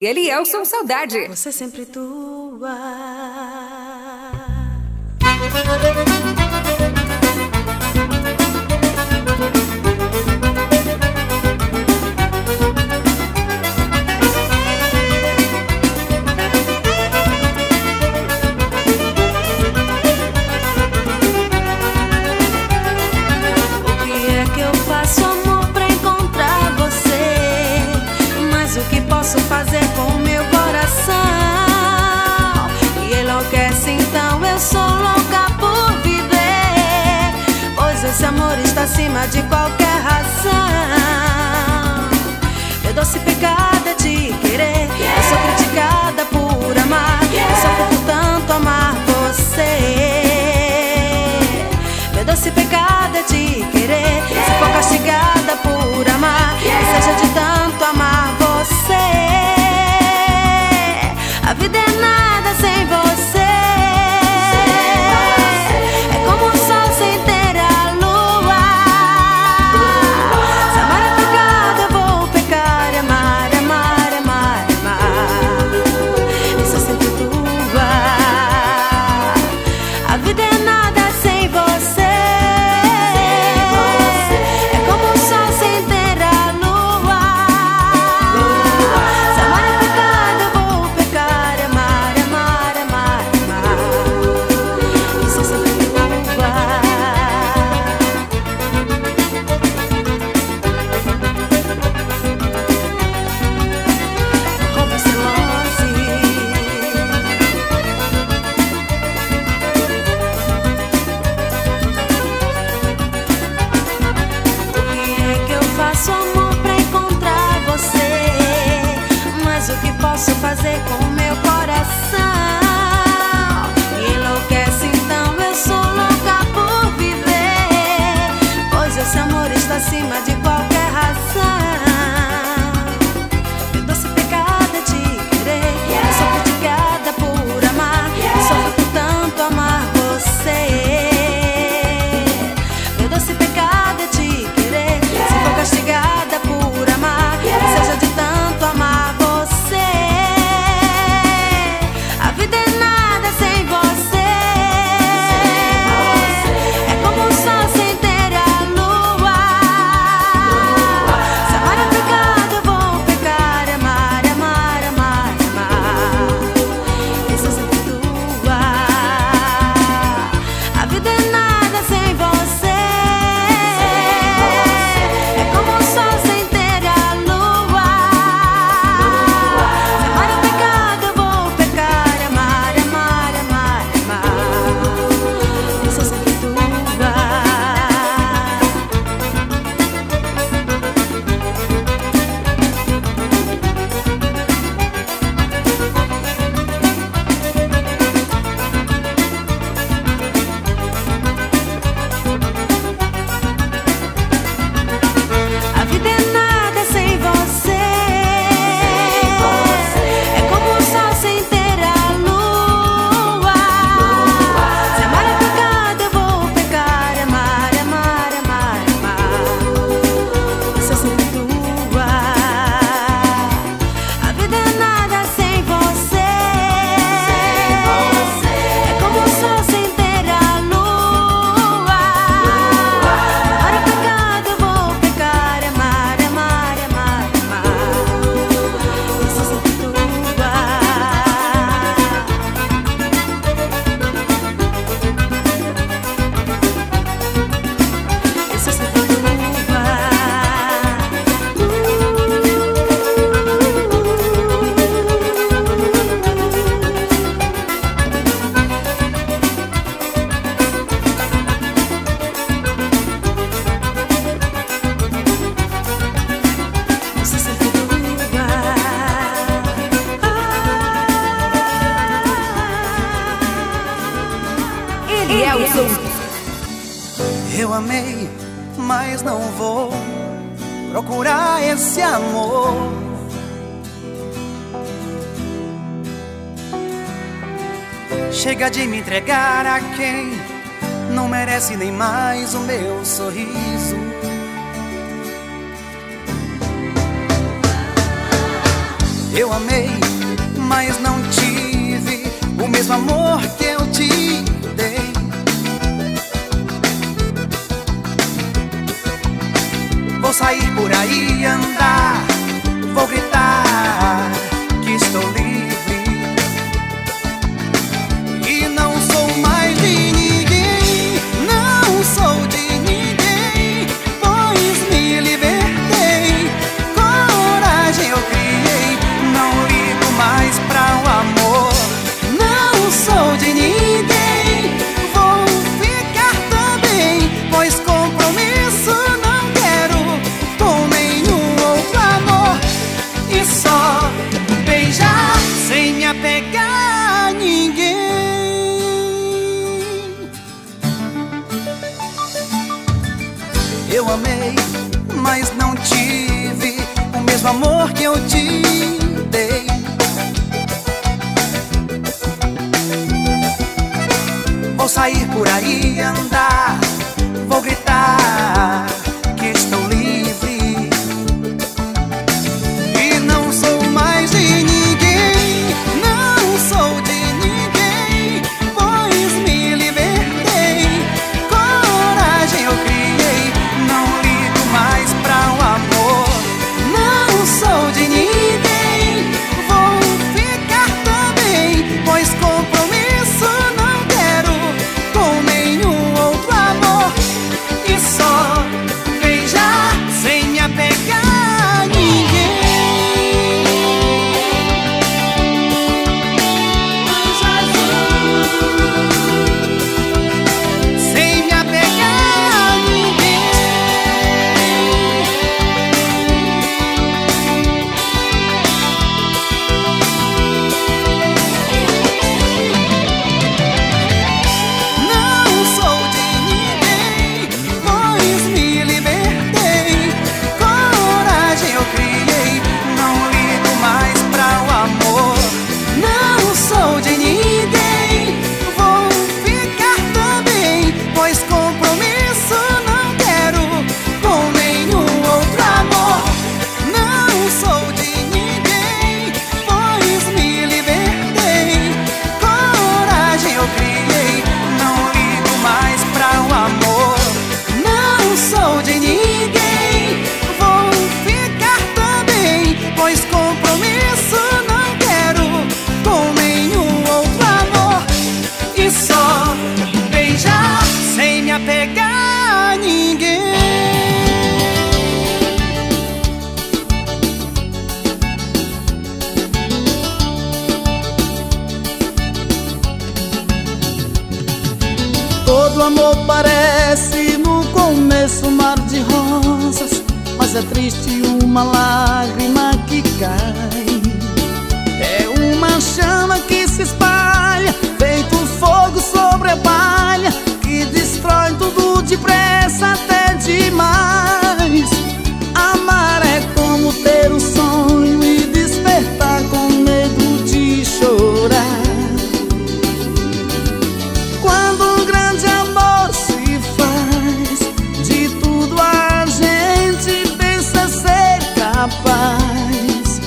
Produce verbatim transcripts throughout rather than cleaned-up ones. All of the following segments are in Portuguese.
Elielson Saudade. Você sempre tua. O que é que eu faço, amor, pra encontrar você? Mas o que posso fazer com o meu coração? E enlouquece, então eu sou louca por viver, pois esse amor está acima de qualquer razão. Meu doce pecado é te querer, eu sou criticada por amar, eu sofro por tanto amar você. Meu doce pecado é te querer, se for castigada por amar, que seja de tanto amar você. A vida é nada sem você. É como o sol sem ter a lua. Se amar é pecado, eu vou pecar e amar, amar, amar, amar. Isso é sempre tua. A vida é nada sem você. É como o sol sem ter a lua. Se amar é pecado, eu vou pecar e amar, amar, amar, amar. Isso é sempre tua. Roupa celose. O que é que eu faço, amor, pra encontrar você? Mas o que posso fazer com o meu coração? Enlouquece, então eu sou louca por viver, pois esse amor está acima de qualquer razão. Meu doce pecado é te querer, eu sou criticada por amar, eu sofro por tanto amar você. Meu doce pecado é te querer, se for castigada por amar, que seja de tanto amar você. A vida é nada sem você. É como o sol sem ter a lua. Se amar é pecado, eu vou pecar e amar, amar, amar, amar. Isso é sempre tua. A vida é nada sem você. É como o sol sem ter a lua. Se amar é pecado, eu vou pecar e amar, amar, amar, amar. Isso é sempre tua. A vida é nada sem você. É como o sol sem ter a lua. Se amar é pecado, eu vou pecar e amar, amar, amar, amar. Isso é sempre tua. A vida é nada sem você. É como o sol sem ter a lua. Se amar é pecado, eu vou pecar e amar, amar, amar, amar. Isso é sempre tua. Isso é sempre tua. Isso é sempre tua. Elielson. Eu amei, mas não vou procurar esse amor. Chega de me entregar a quem não merece nem mais o meu sorriso. Eu amei, mas não tive o mesmo amor que eu te dei. Vou sair por aí, andar, vou gritar que estou livre e não sou mais de ninguém, não sou de ninguém, pois me libertei, coragem eu criei, não ligo mais pra o amor. Não sou de ninguém, vou ficar também, pois compromisso não quero com nenhum outro amor. E só beijar sem me apegar a ninguém. Eu amei, mas não tive o mesmo amor que eu te dei. Vou sair por aí, andar, vou gritar que estou livre e não sou mais de ninguém, não sou de ninguém, pois me libertei, coragem eu criei, não ligo mais pra o amor. Não sou de ninguém, vou ficar também, pois compromisso não quero com nenhum outro amor. E só beijar sem me apegar a ninguém. Sem me apegar a ninguém. Não sou de ninguém, pois me libertei, coragem eu criei, não ligo mais pra o amor. Não sou de ninguém, vou ficar também, pois compromisso não quero com nenhum outro amor. Não sou de ninguém, pois me libertei, coragem eu criei, não ligo mais pra o amor. Não sou de ninguém, vou ficar também, pois compromisso não quero com nenhum outro amor. E só beijar sem me apegar a ninguém. Todo amor parece no começo um mar de rosas, mas é triste uma lágrima que cai. É uma chama que se espalha, feito fogo sobre a palha, que destrói tudo depressa até demais. Amar é como ter um sonho e despertar com medo de chorar. Quando um grande amor se faz, de tudo a gente pensa ser capaz.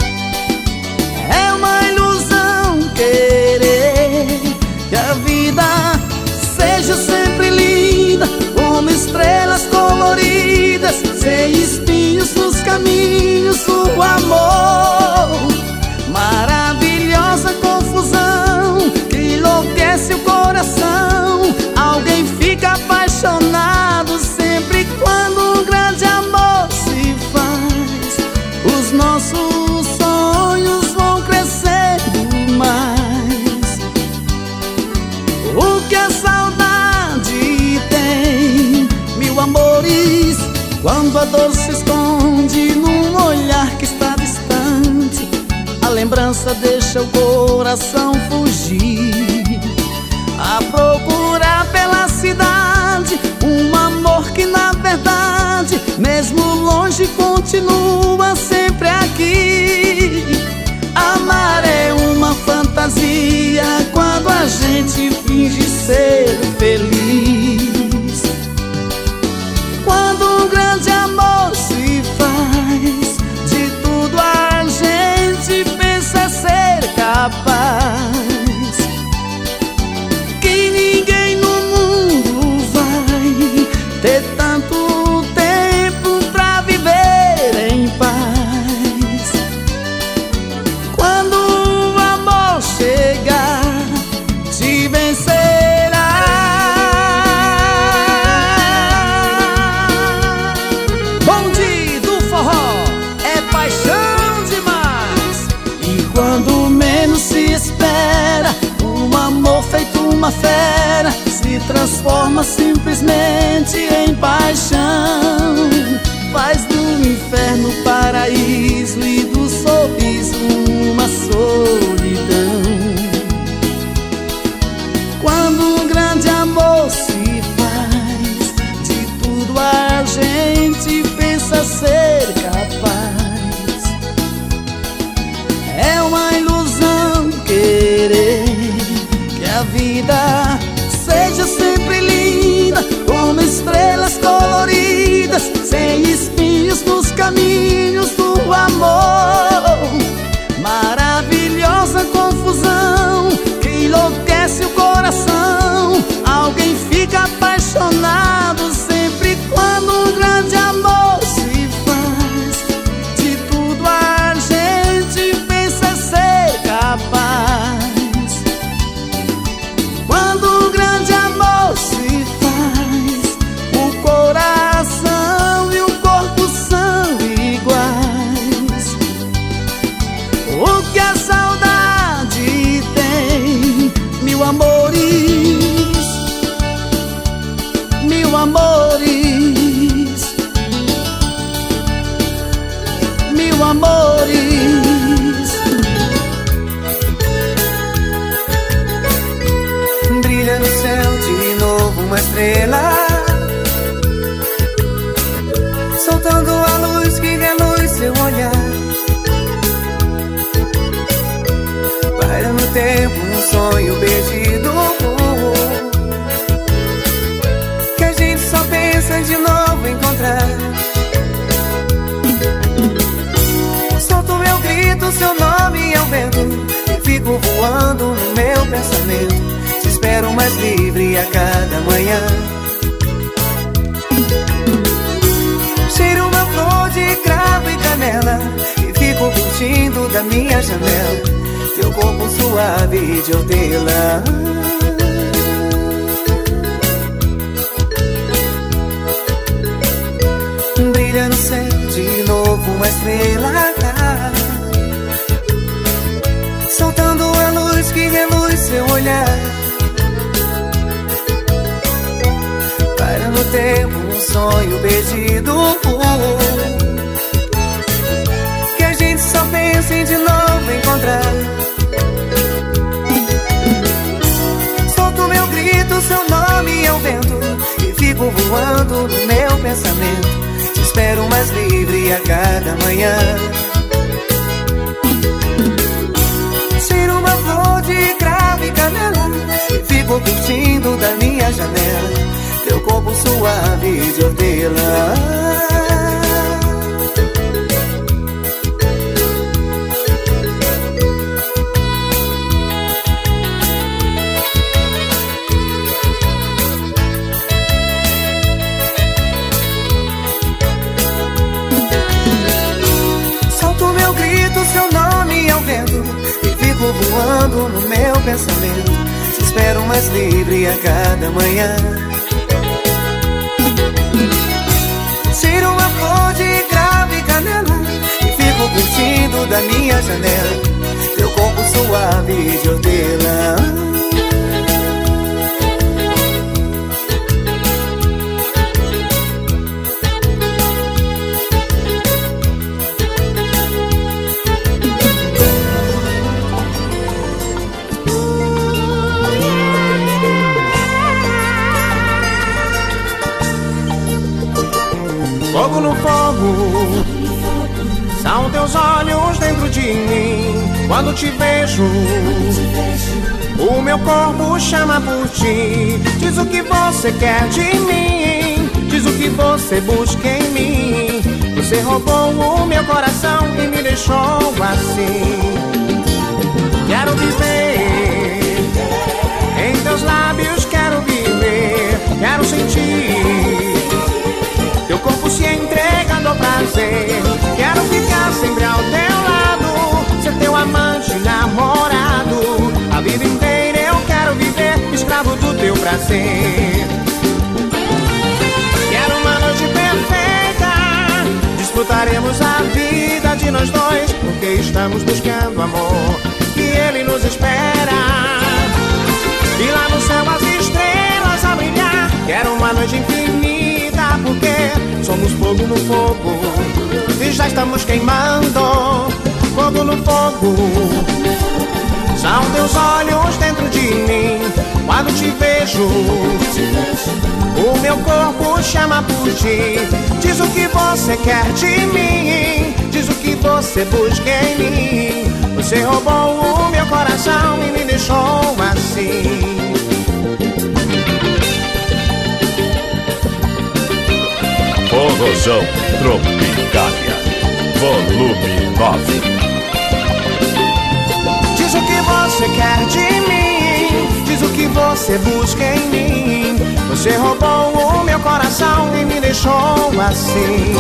É uma ilusão querer que a vida seja sempre linda, como estrelas coloridas, sem espinhos nos caminhos do amor. Maravilhosa confusão que enlouquece o coração. Alguém fica apaixonado sempre quando um grande amor se faz. Os nossos sonhos vão crescendo mais. O que a saudade tem, mil amores, quando a dor se esconde num olhar que está distante. A lembrança deixa o coração fugir, a procurar pela cidade um amor que na verdade, mesmo longe, continua sempre aqui. Amar é uma fantasia quando a gente finge ser feliz. Quando um grande amor se faz, de tudo a gente Quando menos se espera, um amor feito uma fera se transforma simplesmente em paixão. Faz do inferno paraíso e do sorriso uma solidão. Quando um grande amor se faz, de tudo a gente pensa ser capaz. É uma ilusão querer que a vida seja sempre linda, como estrelas coloridas, sem espinhos nos caminhos do amor. Maravilhosa confusão que enlouquece o coração. Alguém fica apaixonado sempre quando um grande amor se faz. De tudo a gente pensa ser capaz. Quando um grande amor se faz, o coração e o corpo são iguais. O que a saudade tem, mil amores, mil amores, mil amores. Brilha no céu de novo uma estrela, soltando a luz que reluz seu olhar. Para no tempo um sonho perdido, que a gente só pensa de novo encontrar. Solto meu grito, seu nome ao vento, e fico voando no meu pensamento. Te espero mais livre a cada manhã. Cheiro uma flor de cravo e canela, e fico curtindo da minha janela teu corpo suave de hortelã. Brilha no céu de novo uma estrela, soltando a luz que reluz seu olhar. Para no tempo um sonho perdido, que a gente só pensa em de novo encontrar. Solto meu grito, seu nome ao vento, e fico voando no meu pensamento. Te espero mais livre a cada manhã. Cheiro uma flor de cravo e canela, e fico curtindo da minha janela teu corpo suave de hortelã. Solto meu grito, seu nome ao vento, e fico voando no meu pensamento. Te espero mais livre a cada manhã. Tiro uma flor de cravo e canela, e fico curtindo da minha janela teu corpo suave de hortelã. Fogo no fogo, são teus olhos dentro de mim. Quando te vejo, o meu corpo chama por ti. Diz o que você quer de mim, diz o que você busca em mim. Você roubou o meu coração e me deixou assim. Quero viver em teus lábios, quero viver, quero sentir teu corpo se entregando ao prazer. Quero ficar sempre ao teu lado, ser teu amante, namorado. A vida inteira eu quero viver escravo do teu prazer. Quero uma noite perfeita, disputaremos a vida de nós dois, porque estamos buscando amor e Ele nos espera. E lá no céu as estrelas a brilhar. Quero uma noite infinita, porque somos fogo no fogo e já estamos queimando. Fogo no fogo. São teus olhos dentro de mim. Quando te vejo, o meu corpo chama por ti. Diz o que você quer de mim, diz o que você busca em mim. Você roubou o meu coração e me deixou assim. Forrozão Tropicália, volume nove. Diz o que você quer de mim, diz o que você busca em mim. Você roubou o meu coração e me deixou assim.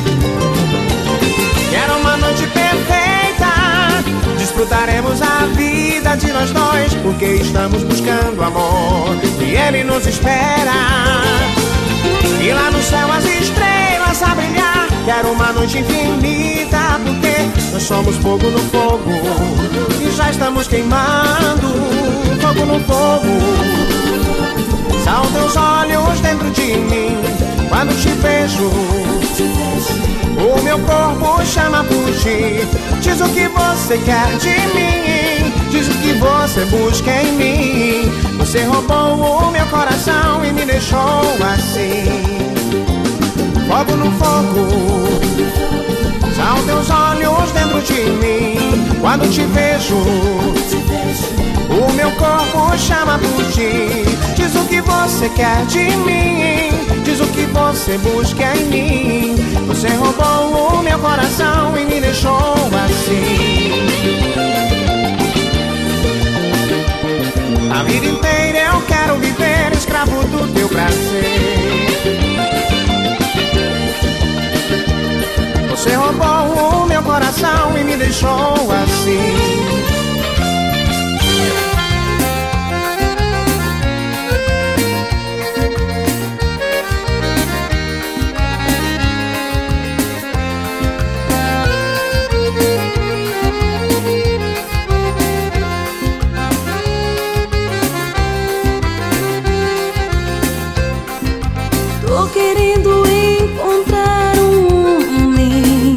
Quero uma noite perfeita, desfrutaremos a vida de nós dois, porque estamos buscando amor e Ele nos espera. E lá no céu as estrelas a brilhar. Quero uma noite infinita, porque nós somos fogo no fogo e já estamos queimando. Fogo no fogo. São teus olhos dentro de mim. Quando te vejo, o meu corpo chama por ti. Diz o que você quer de mim, diz o que você busca em mim. Você roubou o meu coração e me deixou assim. Fogo no fogo. São teus olhos dentro de mim. Quando te vejo, o meu corpo chama por ti. Diz o que você quer de mim, diz o que você busca em mim. Você roubou o meu coração e me deixou assim. A vida inteira eu quero viver escravo do teu prazer. Você roubou o meu coração e me deixou assim. Tô querendo encontrar um homem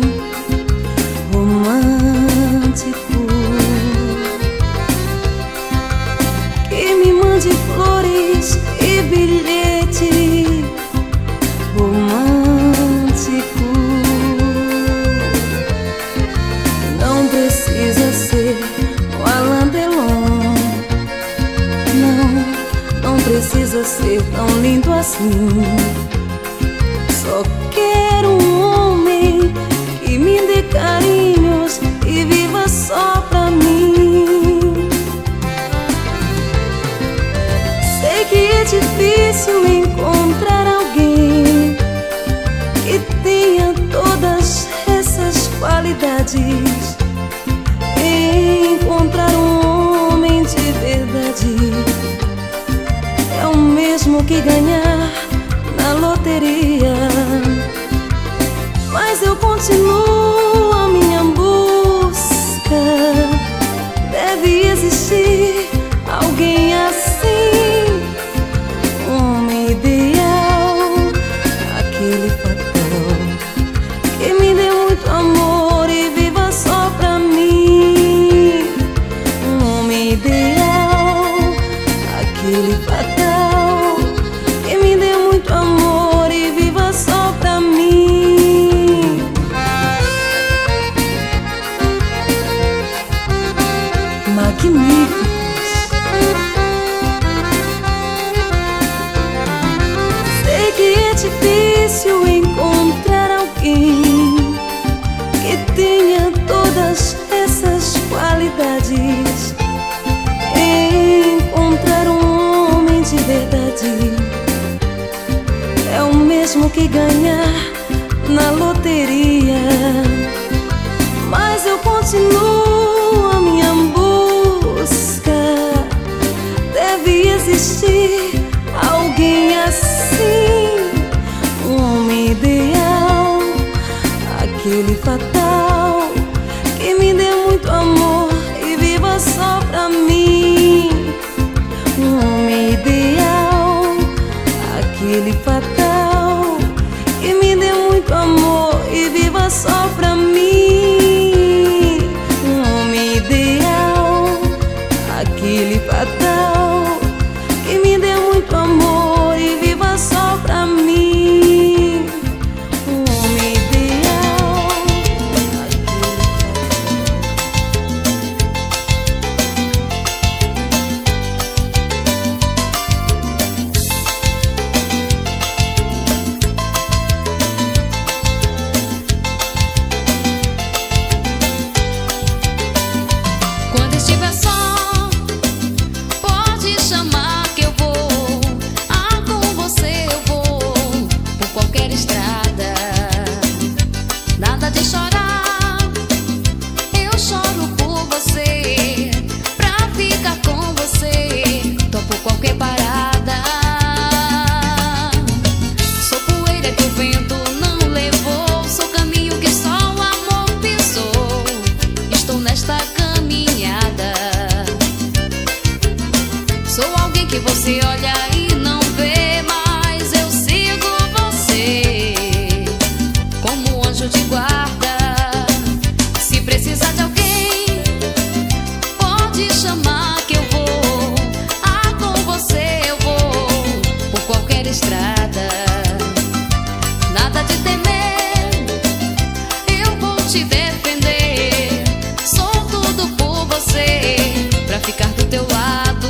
romântico que me mande flores e bilhete romântico. Não precisa ser o Alain Delon, não, não precisa ser tão lindo assim. Só quero um homem que me dê carinhos e viva só pra mim. Sei que é difícil encontrar alguém que tenha todas essas qualidades. Encontrar um homem de verdade é o mesmo que ganhar na loteria. Mas eu continuo a minha busca. Deve existir alguém assim, um homem ideal, aquele fatal que me dê muito amor e viva só pra mim. Um homem ideal, aquele fatal que me dê muito amor e viva só pra mim. Magníficos. Sei que é difícil encontrar alguém que tenha todas essas qualidades. Encontrar um homem de verdade é o mesmo que ganhar na loteria. Mas eu continuo a minha busca. Deve existir alguém assim, um homem ideal, aquele fatal que me dê muito filho fatal, que me dê muito amor e viva só pra mim. Um homem ideal, quando estiver só, pode chamar que eu vou. Ah, com você eu vou por qualquer estrada. Nada de chorar, eu choro por você. Pra ficar com você, topo qualquer parada. Sou poeira que o vento não levou, sou caminho que só o amor pisou. Estou nesta caminhada. Sou alguém que você olha e não vê, mas eu sigo você como um anjo de guarda. Se precisar de alguém, pode chamar que eu vou. Ah, com você eu vou por qualquer estrada. Nada de temer, eu vou te defender. Sou tudo por você, pra ficar do teu lado.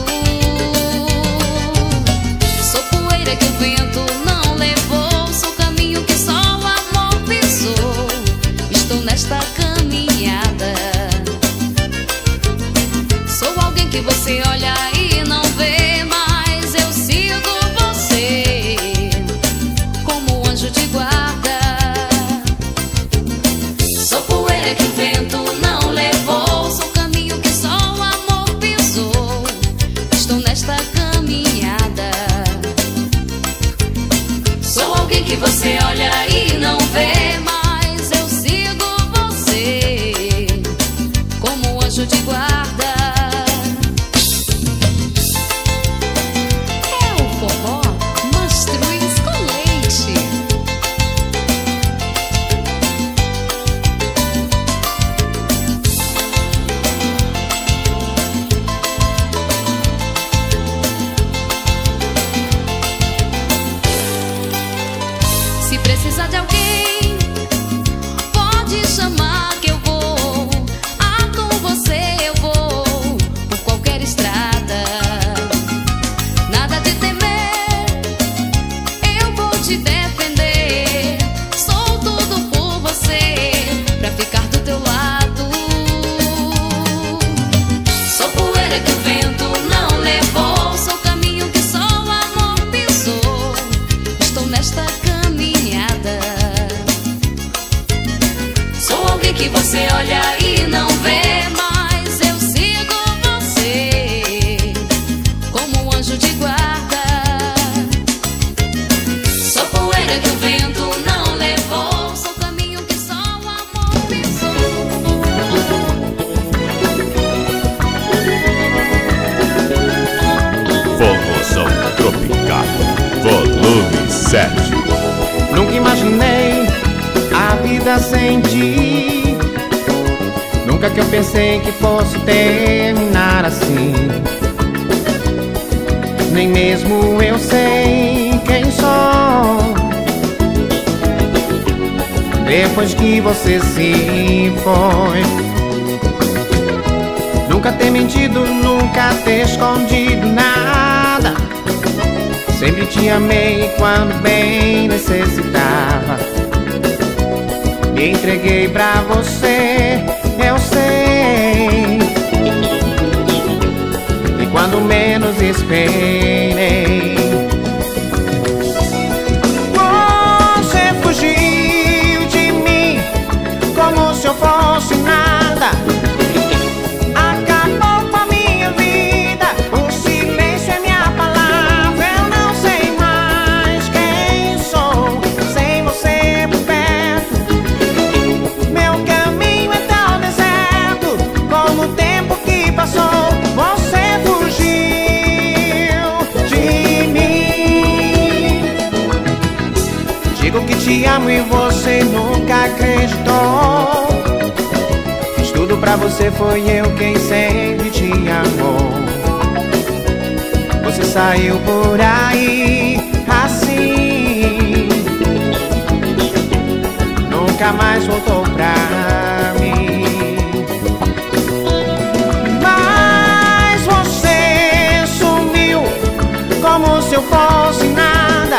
Sou poeira que o vento não levou, sou caminho que só o amor pisou. Estou nesta caminhada. Sou alguém que você olha e não vê, mas eu sigo você como um anjo de guarda. Sou poeira que o vento não levou, sou caminho que só o amor pisou. Estou nesta caminhada. Sou alguém que você olha e não vê, mas eu sigo você como um anjo de guarda. É o forró Mastruz com leite. Se precisar de alguém, pode chamar que eu vou. Ah, com você eu vou por qualquer estrada. Nada de temer, eu vou te defender. Sou tudo por você, pra ficar do teu lado. Sou poeira que o vento não levou, sou caminho que só o amor pisou. Estou nesta caminhada. Sou alguém que você olha e não vê, mas eu sigo você como um anjo de guarda. Sou poeira que o vento não levou, sou caminho que só o amor pisou. Forrozão tropical, volume sete. Nunca imaginei a vida sem ti. Nunca que eu pensei que fosse terminar assim. Nem mesmo eu sei quem sou. Depois que você se foi, nunca ter mentido, nunca ter escondido nada. Sempre te amei quando bem necessitava. Me entreguei pra você, eu sei. E quando menos esperei, você fugiu de mim como se eu fosse nada. Acabou com a minha vida, o silêncio é minha palavra. Eu não sei mais quem sou sem você por perto. Meu caminho é tão deserto como o tempo que passou. Você fugiu de mim. Digo que te amo e você nunca acreditou. Fiz tudo pra você, foi eu quem sempre te amou. você saiu por aí assim, nunca mais voltou pra mim. Mas você sumiu como se eu fosse nada,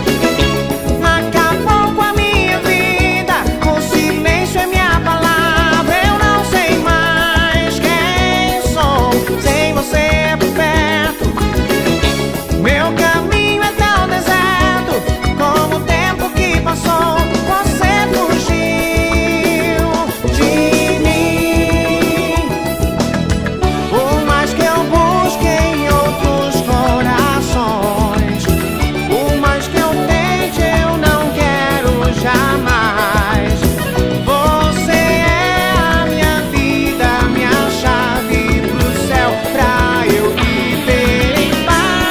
acabou com a minha vida, o silêncio é minha palavra. Eu não sei mais quem sou sem você por perto. Meu caminho é tão deserto como o tempo que passou. Você fugiu de mim. Por mais que eu busque em outros corações, por mais que eu tente, eu não quero jamais. Você é a minha vida, minha chave pro céu, pra eu viver em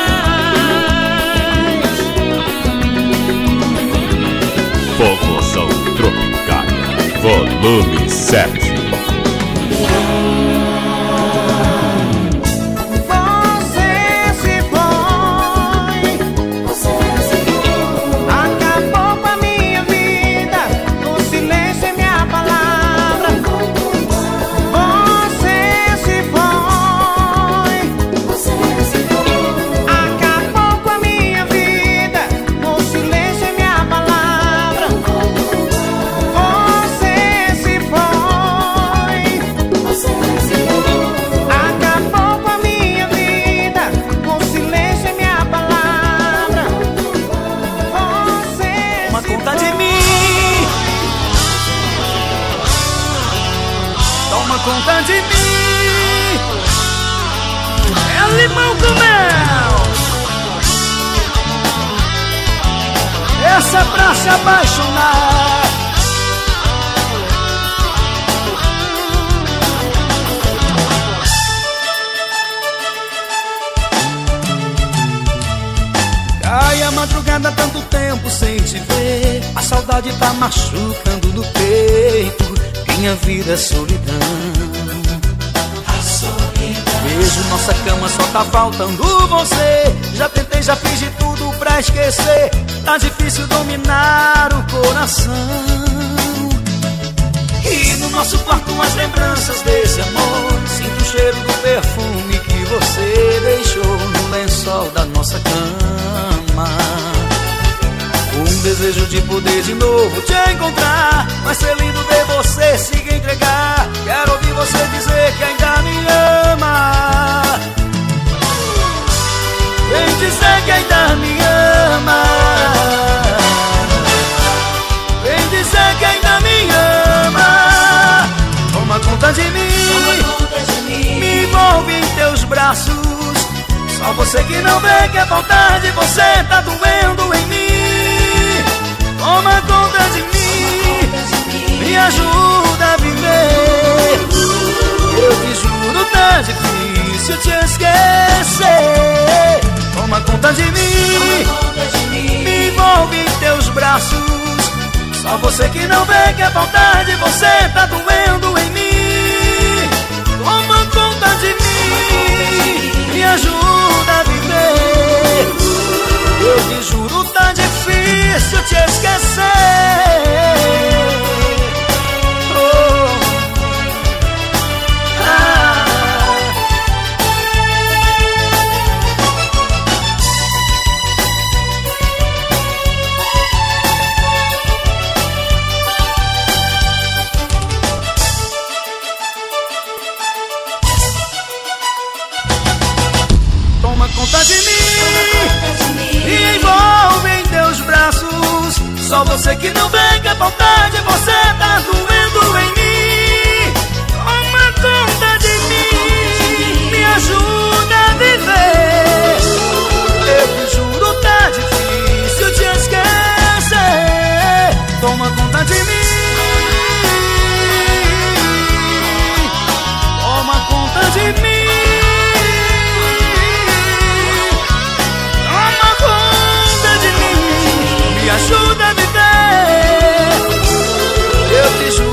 paz. Forrozão Tropicália, volume sete. Você se foi, acabou com a minha vida, o silêncio é minha palavra. Você se foi, acabou com a minha vida, o silêncio é minha palavra. Você se foi, acabou com a minha vida, o silêncio é minha palavra. Você Toma se conta de mim, toma conta de mim. É limão com mel, essa é pra se apaixonar. Cai a madrugada, tanto tempo sem te ver, a saudade tá machucando no peito. Minha vida é solidão. Vejo nossa cama, só tá faltando você. Já tentei, já fiz de tudo pra esquecer. Tá difícil dominar o coração. E no nosso quarto as lembranças desse amor. Sinto o cheiro do perfume que você deixou no lençol da nossa cama. Um desejo de poder de novo te encontrar. Vai ser lindo ver você se entregar. Quero ouvir você dizer que ainda me ama. Vem dizer que ainda me ama. Vem dizer que ainda me ama. Toma conta de mim, me envolve em teus braços. Só você que não vê que a vontade você tá doendo em mim. Toma conta de mim, me ajuda a viver. Eu te juro, tá difícil te esquecer. Toma conta de mim, me envolve em teus braços. Só você que não vê que a vontade você tá doendo em mim. Toma conta de mim, me ajuda a viver. Eu te juro, tá difícil te esquecer. Oh. Ah. Toma conta de mim, me envolve em teus braços. Só você que não vê que a vontade você tá doendo em mim. Toma conta de mim, me ajuda a viver. Eu te juro, tá difícil te esquecer. Toma conta de mim, toma conta de mim. Me ajuda a viver. Eu te juro.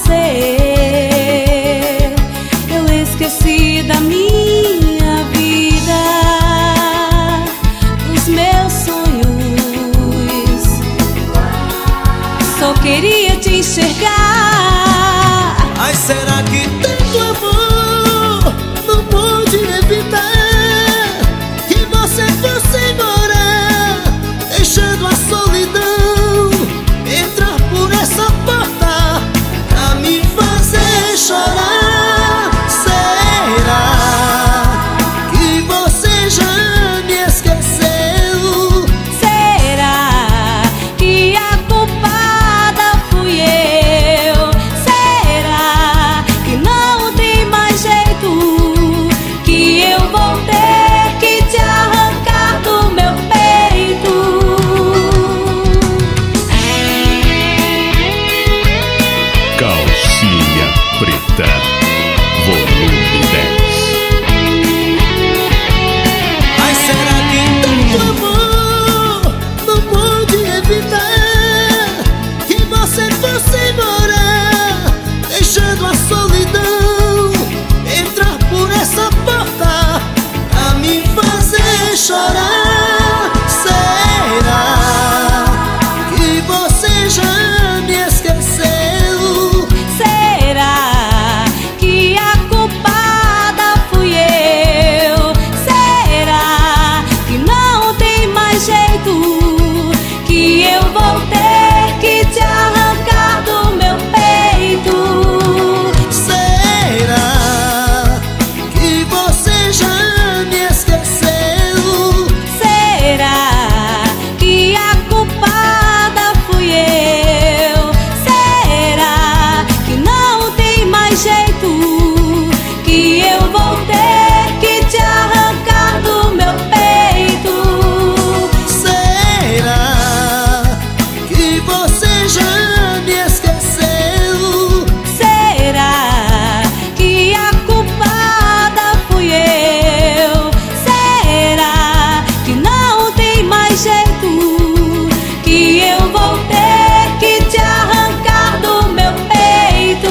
você. Eu esqueci da minha vida, dos meus sonhos. Só queria te enxergar. Ai, será que tanto amor não pude evitar que você fosse embora, deixando a solidão entrar por essa porta pra me fazer chorar? Será que você já me esqueceu? Será que a culpada fui eu? Será que não tem mais jeito, que eu vou ter que te arrancar do meu peito? Calcinha Preta, volume dez. Ai, será que tanto amor não pude evitar que você fosse embora, deixando a solidão entrar por essa porta pra me fazer chorar? Será que você já me esqueceu? Será que a culpada fui eu? Será que não tem mais jeito, que eu vou ter que te arrancar do meu peito? Será que você já me esqueceu? Será que a culpada fui eu? Será que não tem mais jeito, que eu vou ter que te arrancar do meu peito? Será que você já me esqueceu? Será que a culpada fui eu? Será que não tem mais jeito, que eu vou ter que te arrancar do meu peito?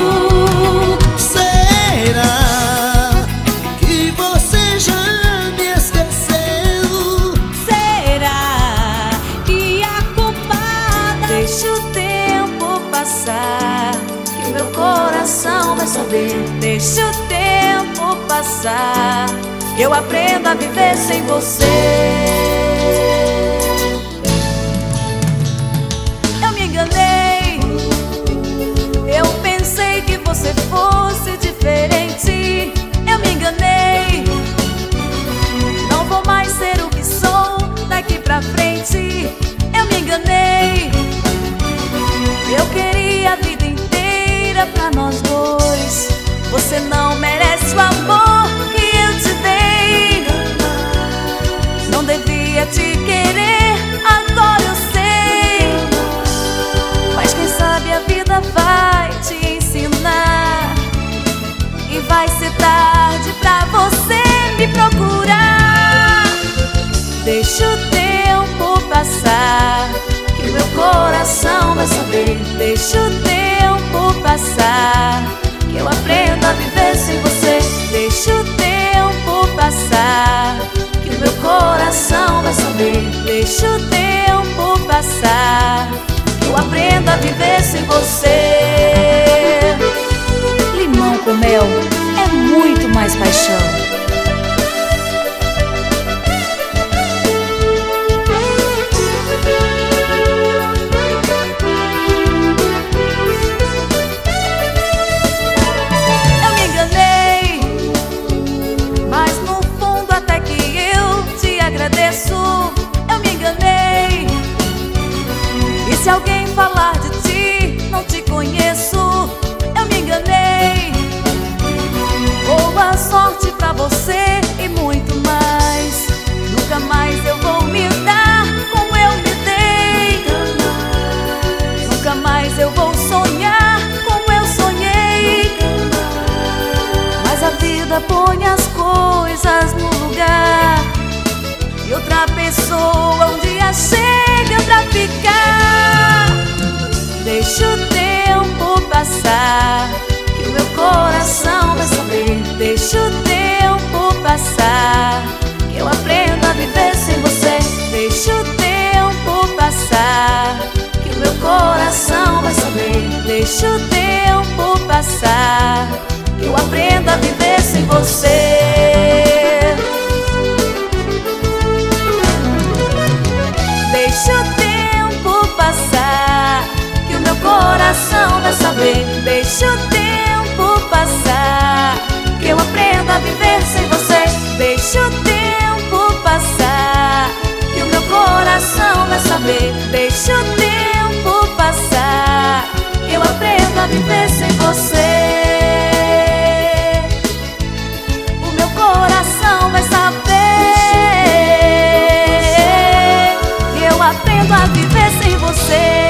Será que você já me esqueceu? Será que a culpada... Deixa o tempo passar, que meu coração vai saber. Deixa o tempo passar, eu aprendo a viver sem você. Eu me enganei, eu pensei que você fosse diferente. Eu me enganei, não vou mais ser o que sou daqui pra frente. Eu me enganei, eu queria a vida inteira pra nós dois. Você não merece o amor que eu te dei. Não devia te querer, agora eu sei. Mas quem sabe a vida vai te ensinar, e vai ser tarde pra você me procurar. Deixa o tempo passar, que meu coração vai saber. Deixa o tempo passar, que eu aprendo a viver sem você. Deixa o tempo passar, que o meu coração vai saber. Deixa o tempo passar, que eu aprendo a viver sem você. Limão com mel é muito mais paixão. Eu me enganei, e se alguém falar de ti, não te conheço. Eu me enganei. Boa sorte pra você e muito mais. Nunca mais eu vou me dar como eu me dei. Nunca mais eu vou sonhar como eu sonhei. Mas a vida põe as coisas no lugar, e outra pessoa um dia chega pra ficar. Deixa o tempo passar, passar, que o meu coração vai saber. Deixa o tempo passar, que eu aprendo a viver sem você. Deixa o tempo passar, que o meu coração vai saber. Deixa o tempo passar, que eu aprendo a viver sem você. Deixa o tempo passar, que o meu coração vai saber. Deixa o tempo passar, que eu aprendo a viver sem você. Deixa o tempo passar, que o meu coração vai saber. Deixa o tempo passar, que eu aprendo a viver sem você. O meu coração vai saber que eu aprendo a viver sem você.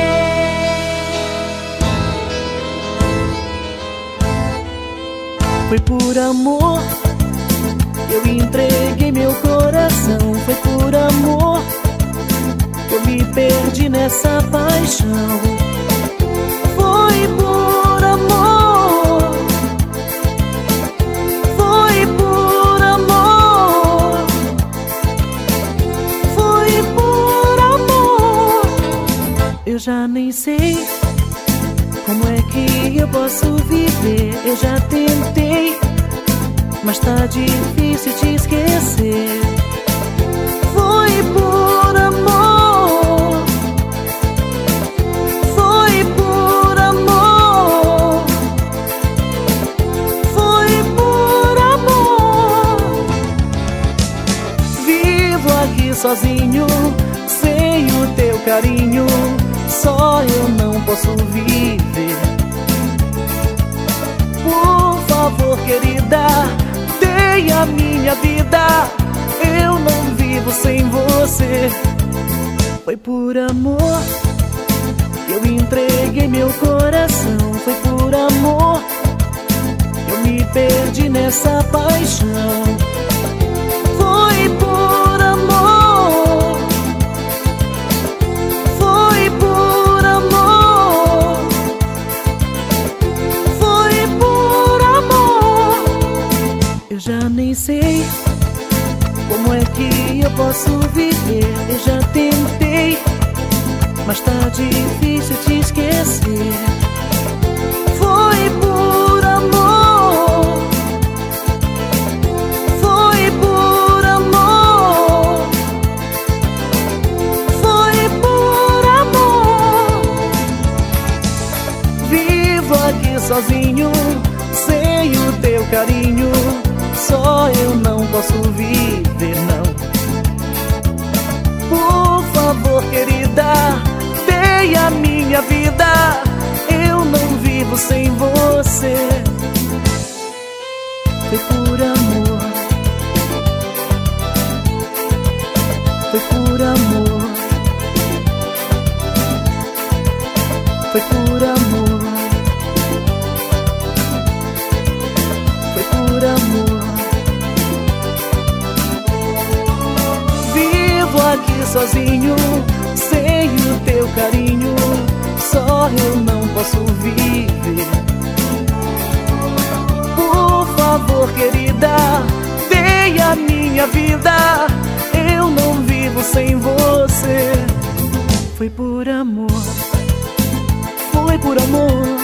Foi por amor, eu entreguei meu coração. Foi por amor, eu me perdi nessa paixão. Foi por amor, foi por amor, foi por amor. Eu já nem sei como é que eu posso viver. Eu já tentei, mas tá difícil te esquecer. Foi por amor, foi por amor, foi por amor. Vivo aqui sozinho, sem o teu carinho. Só eu não posso viver. Por favor, querida, dei a minha vida. Eu não vivo sem você. Foi por amor, eu entreguei meu coração. Foi por amor, eu me perdi nessa paixão. Foi por amor, foi por amor, foi por amor. Eu já nem sei como é que eu posso viver. Eu já tentei, mas tá difícil te esquecer. Foi por amor, foi por amor, foi por amor. Vivo aqui sozinho, sem o teu carinho. Só eu não posso viver, não. Por favor, querida, dei a minha vida. Eu não vivo sem você. Foi por amor, foi por amor, foi por amor, foi por amor. Vivo aqui sozinho, sem o teu carinho. Só eu não posso viver. Por favor, querida, dei a minha vida. Eu não vivo sem você. Foi por amor, foi por amor,